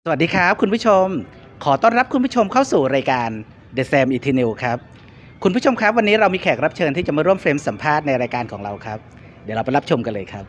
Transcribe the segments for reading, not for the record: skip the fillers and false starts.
สวัสดีครับคุณผู้ชมขอต้อนรับคุณผู้ชมเข้าสู่รายการ The Sam e t e r n a l ครับคุณผู้ชมครับวันนี้เรามีแขกรับเชิญที่จะมาร่วมเฟรมสัมภาษณ์ในรายการของเราครับเดี๋ยวเราไปรับชมกันเลยครับ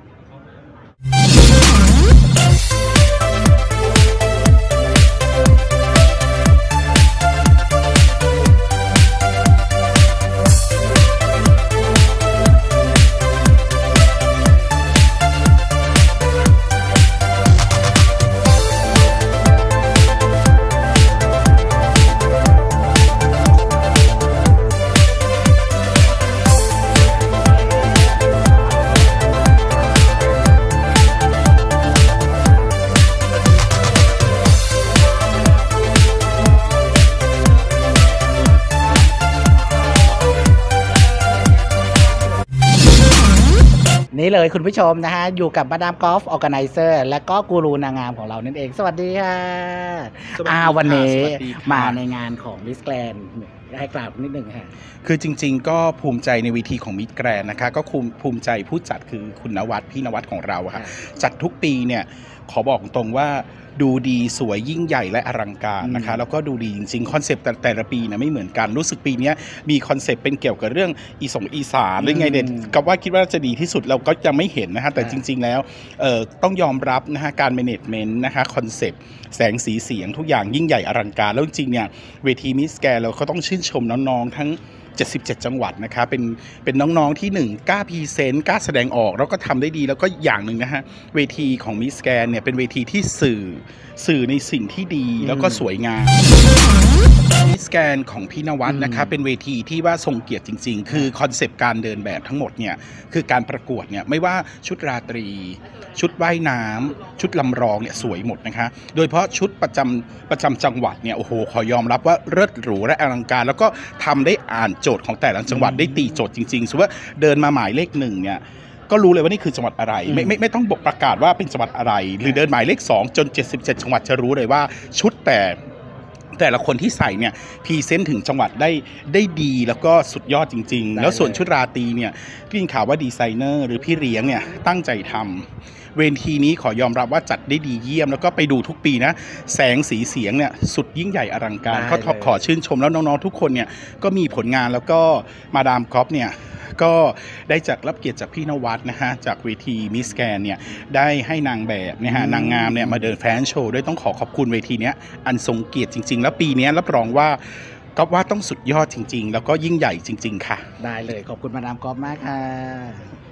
นี่เลยคุณผู้ชมนะฮะอยู่กับมาดามกอล์ฟออร์แกไนเซอร์และก็กูรูนางงามของเรานั่นเองสวัสดีค่ะวันนี้มาในงานของมิสแกรนด์ให้กล่าวนิดนึงค่ะคือจริงๆก็ภูมิใจในเวทีของมิสแกรนด์นะคะก็ภูมิใจผู้จัดคือคุณนวัดพี่นวัดของเราค่ะจัดทุกปีเนี่ยขอบอกตรงว่าดูดีสวยยิ่งใหญ่และอลังการนะคะแล้วก็ดูดีจริงๆคอนเซปต์แต่ละปีนะไม่เหมือนกันรู้สึกปีนี้มีคอนเซปต์เป็นเกี่ยวกับเรื่องอีสานหรือไงเด่นกับว่าคิดว่าจะดีที่สุดเราก็จะไม่เห็นนะฮะแต่จริงๆแล้วต้องยอมรับนะฮะการแมネจเมนต์นะคะคอนเซปต์แสงสีเสียงทุกอย่างยิ่งใหญ่อลังการแล้วจริงๆเนี่ยเวทีมิสแกรนด์เราก็ต้องชื่นชมน้องๆทั้ง77 จังหวัดนะคะเป็นน้องๆที่1กล้าพรีเซนต์กล้าแสดงออกแล้วก็ทำได้ดีแล้วก็อย่างหนึ่งนะฮะเวทีของมิสแกรนด์เนี่ยเป็นเวทีที่สื่อในสิ่งที่ดีแล้วก็สวยงามมิสแกรนด์ของพี่นวัดนะคะเป็นเวทีที่ว่าทรงเกียรติจริงๆคือคอนเซปต์การเดินแบบทั้งหมดเนี่ยคือการประกวดเนี่ยไม่ว่าชุดราตรีชุดว่ายน้ำชุดลำรองเนี่ยสวยหมดนะคะโดยเฉพาะชุดประจำจังหวัดเนี่ยโอ้โหขอยอมรับว่าเลิศหรูและอลังการแล้วก็ทำได้อ่านโจทย์ของแต่ละจังหวัดได้ตีโจทย์จริงๆสมมติว่าเดินมาหมายเลข1เนี่ยก็รู้เลยว่านี่คือจังหวัดอะไรไม่ต้องบอกประกาศว่าเป็นจังหวัดอะไรหรือเดินหมายเลข2จน77จังหวัดจะรู้เลยว่าชุดแต่ละคนที่ใส่เนี่ยพรีเซนต์ถึงจังหวัดได้ดีแล้วก็สุดยอดจริงๆแล้วส่วนชุดราตรีเนี่ยพี่ยินข่าวว่าดีไซเนอร์หรือพี่เลี้ยงเนี่ยตั้งใจทำเวทีนี้ขอยอมรับว่าจัดได้ดีเยี่ยมแล้วก็ไปดูทุกปีนะแสงสีเสียงเนี่ยสุดยิ่งใหญ่อลังการก็ขอชื่นชมแล้วน้องๆทุกคนเนี่ยก็มีผลงานแล้วก็มาดามกอล์ฟเนี่ยก็ได้จัดรับเกียรติจากพี่นวัดนะฮะจากเวทีมิสแกรนด์เนี่ยได้ให้นางแบบเนี่ยฮะนางงามเนี่ยมาเดินแฟชั่นโชว์ด้วยต้องขอบคุณเวทีนี้อันทรงเกียรติจริงๆแล้วปีนี้รับรองว่าก็ว่าต้องสุดยอดจริงๆแล้วก็ยิ่งใหญ่จริงๆค่ะได้เลยขอบคุณมาดามกอล์ฟมากค่ะ